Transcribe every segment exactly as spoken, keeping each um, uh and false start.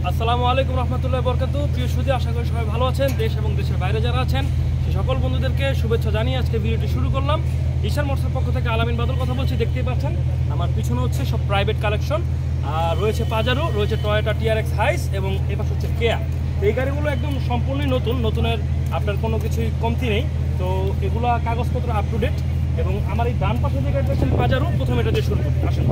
আসসালামু আলাইকুম রহমতুল্লাহি বরকাতুহু। প্রিয় সুধী, আশা করি সবাই ভালো আছেন। দেশ এবং দেশের বাইরে যারা আছেন সেই সকল বন্ধুদেরকে শুভেচ্ছা জানিয়ে আজকে ভিডিওটি শুরু করলাম। ঈশান মোটরসের পক্ষ থেকে আলামিন বাদল কথা বলছি। দেখতেই পাচ্ছেন আমার পিছনে হচ্ছে সব প্রাইভেট কালেকশন, আর রয়েছে পাজারো, রয়েছে টয়োটা টি আর এক্স হাইস এবং এবার হচ্ছে কেয়া। এই গাড়িগুলো একদম সম্পূর্ণই নতুন, নতুনের আপনার কোনো কিছুই কমতি নেই। তো এগুলো কাগজপত্র আপ টু ডেট। এবং আমার এই ডান পাশে যে গাড়িটা হচ্ছে পাজারো, প্রথমে এটা দিয়ে শুরু করি। আসেন,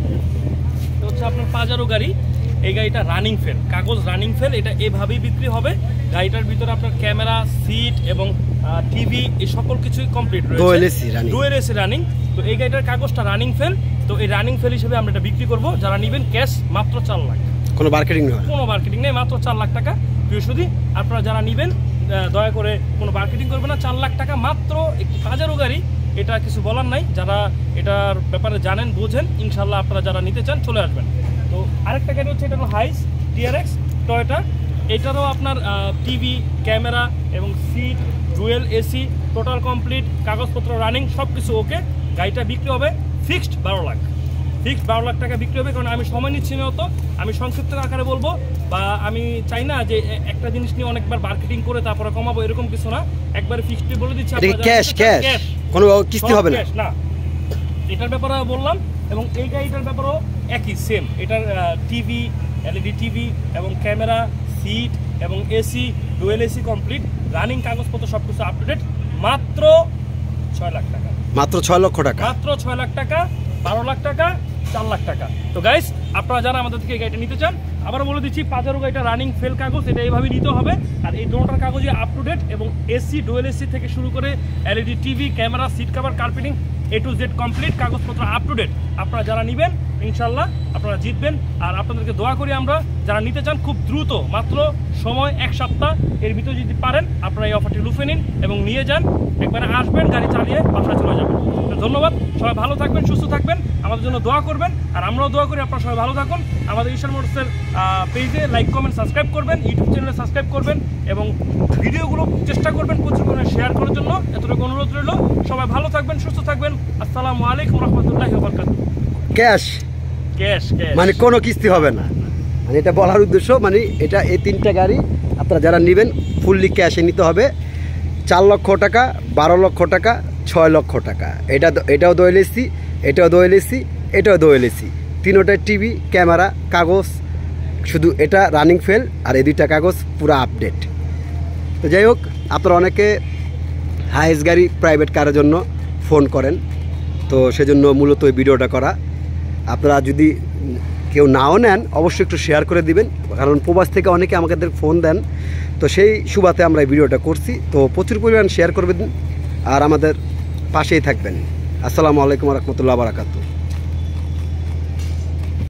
এটা হচ্ছে আপনার পাজারো গাড়ি। এই গাড়িটা রানিং ফেল, কাগজ রানিং ফেল, এটা এভাবেই বিক্রি হবে। গাড়িটার ভিতরে আপনার ক্যামেরা, সিট এবং টিভি এই সকল কিছুই কমপ্লিট রয়েছে, ডুয়েল এসি রানিং। তো এই গাড়িটার কাগজটা রানিং ফেল। তো এই রানিং ফেল হিসেবে আমরা এটা বিক্রি করব। যারা নেবেন ক্যাশ মাত্র চার লাখ, কোনো মার্কেটিং নেই, কোনো মার্কেটিং নেই, মাত্র চার লাখ টাকা। প্রিয় সুধী, আপনারা যারা নেবেন দয়া করে কোনো মার্কেটিং করবে না, চার লাখ টাকা মাত্র একটি পাজারো গাড়ি। এটা কিছু বলার নাই, যারা এটার ব্যাপারে জানেন বোঝেন, ইনশাল্লাহ আপনারা যারা নিতে চান চলে আসবেন। তো আরেকটা গাড়ি হচ্ছে এটা হলো হাইস টি আর এক্স টয়োটা। এটারও আপনার টিভি, ক্যামেরা এবং seat, dual AC, total complete, কাগজপত্র রানিং, সব কিছু ওকে। গাড়িটা বিক্রি হবে ফিক্সড বারো লাখ, ফিক্সড বারো লাখ টাকা বিক্রি হবে। কারণ আমি সময় নিচ্ছি না অত, আমি সংক্ষিপ্ত আকারে বলবো, বা আমি চাই না যে একটা জিনিস নিয়ে অনেকবার মার্কেটিং করে তারপরে কমাবো, এরকম কিছু না। একবারে ফিক্সড বলে দিচ্ছি, ক্যাশ ক্যাশ, কোনো কিস্তি হবে না। এটার ব্যাপারে বললাম। এবং এই গাড়িটার ব্যাপারেও একই সেম। এটার টিভি, এলইডি টিভি এবং ক্যামেরা, সিট এবং AC, dual AC complete, running, কাগজপত্র সব কিছু আপ টু ডেট, মাত্র ছয় লাখ টাকা, মাত্র ছয় লক্ষ টাকা, মাত্র ছয় লাখ টাকা, বারো লাখ টাকা, চার লাখ টাকা। তো গাইস, আপনারা যারা আমাদের থেকে এই গাড়িটা নিতে চান, আবারও বলে দিচ্ছি, পাজারো গাড়িটা রানিং ফেল কাগজ, এটা এইভাবে নিতে হবে। আর এই দুটোটার কাগজে আপ টু ডেট এবং এসি, ডুয়েল এসি থেকে শুরু করে LED TV, camera, seat cover, carpeting A to Z complete, কাগজপত্র আপ টু ডেট। আপনারা যারা নেবেন ইনশাল্লাহ আপনারা জিতবেন। আর আপনাদেরকে দোয়া করি আমরা, যারা নিতে চান খুব দ্রুত, মাত্র সময় এক সপ্তাহ এর ভিতরে যদি পারেন আপনারা এই অফারটি লুফে নিন এবং নিয়ে যান। একবারে আসবেন, গাড়ি চালিয়ে বাসায় চলে যাবেন। ধন্যবাদ, সবাই ভালো থাকবেন, সুস্থ থাকবেন, আমাদের জন্য দোয়া করবেন। আর আমরাও দোয়া করি আপনারা সবাই ভালো থাকুন। আমাদের ঈশান মোটরসের পেজে লাইক, কমেন্ট, সাবস্ক্রাইব করবেন, ইউটিউব চ্যানেলে সাবস্ক্রাইব করবেন এবং ভিডিওগুলো চেষ্টা করবেন প্রচুর পরিমাণে শেয়ার করার জন্য। এতটুকু অনুরোধ রইল। সবাই ভালো থাকবেন, সুস্থ থাকবেন। আসসালামু আলাইকুম রহমতুল্লাহি ওয়া বারাকাতুহু। ক্যাশ ক্যাশ ক্যাশ, মানে কোনো কিস্তি হবে না, মানে এটা বলার উদ্দেশ্য, মানে এটা এই তিনটা গাড়ি আপনারা যারা নেবেন ফুললি ক্যাশে নিতে হবে। চার লক্ষ টাকা, বারো লক্ষ টাকা, ছয় লক্ষ টাকা। এটা এটাও দোয়েল এসি, এটাও দোয়েল এসি, এটাও দোয়েল এসি, তিনোটাই টিভি, ক্যামেরা, কাগজ, শুধু এটা রানিং ফেল আর এই দুইটা কাগজ পুরো আপডেট। তো যাই হোক, আপনারা অনেকে হাইস গাড়ি, প্রাইভেট কারের জন্য ফোন করেন, তো সেজন্য মূলত এই ভিডিওটা করা। আপনারা যদি কেউ নাও নেন অবশ্যই একটু শেয়ার করে দিবেন, কারণ প্রবাস থেকে অনেকে আমাদের ফোন দেন, তো সেই সুবাদে আমরা এই ভিডিওটা করছি। তো প্রচুর পরিমাণ শেয়ার করবেন আর আমাদের পাশেই থাকবেন। আসসালামু আলাইকুম রহমতুল্লাহ বারাকাতুহু।